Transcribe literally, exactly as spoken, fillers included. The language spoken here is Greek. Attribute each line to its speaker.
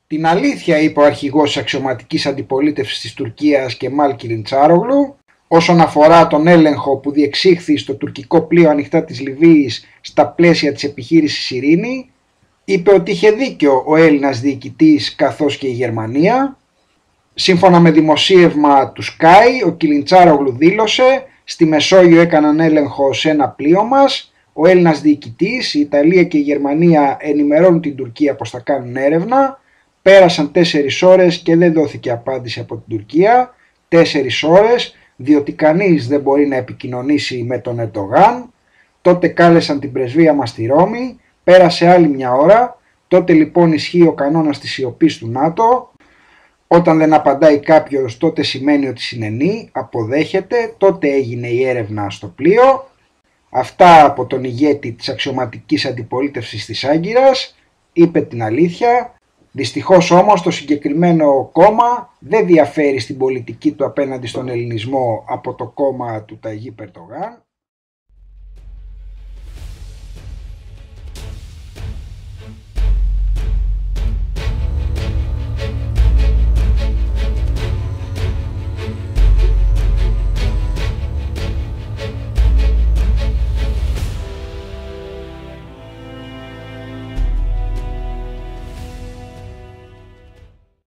Speaker 1: Την αλήθεια, είπε ο αρχηγός της αξιωματικής αντιπολίτευσης της Τουρκίας Κεμάλ Κιλιντσάρογλου, όσον αφορά τον έλεγχο που διεξήχθη στο τουρκικό πλοίο ανοιχτά της Λιβύης στα πλαίσια της επιχείρησης Ειρήνη. Είπε ότι είχε δίκιο ο Έλληνας διοικητής καθώς και η Γερμανία. Σύμφωνα με δημοσίευμα του Sky, ο Κιλιντσάρογλου δήλωσε: «Στη Μεσόγειο έκαναν έλεγχο σε ένα πλοίο μας. Ο Έλληνας διοικητής, η Ιταλία και η Γερμανία ενημερώνουν την Τουρκία πως θα κάνουν έρευνα. Πέρασαν τέσσερις ώρες και δεν δόθηκε απάντηση από την Τουρκία. Τέσσερις ώρες, διότι κανείς δεν μπορεί να επικοινωνήσει με τον Ερντογάν. Τότε κάλεσαν την πρεσβεία μας στη Ρώμη. Πέρασε άλλη μια ώρα. Τότε λοιπόν ισχύει ο κανόνας της σιωπής του ΝΑΤΟ. Όταν δεν απαντάει κάποιος, τότε σημαίνει ότι συνενεί, αποδέχεται. Τότε έγινε η έρευνα στο πλοίο». Αυτά από τον ηγέτη της αξιωματικής αντιπολίτευσης της Άγκυρας. Είπε την αλήθεια. Δυστυχώς όμως το συγκεκριμένο κόμμα δεν διαφέρει στην πολιτική του απέναντι στον ελληνισμό από το κόμμα του Ταγί Ερντογάν.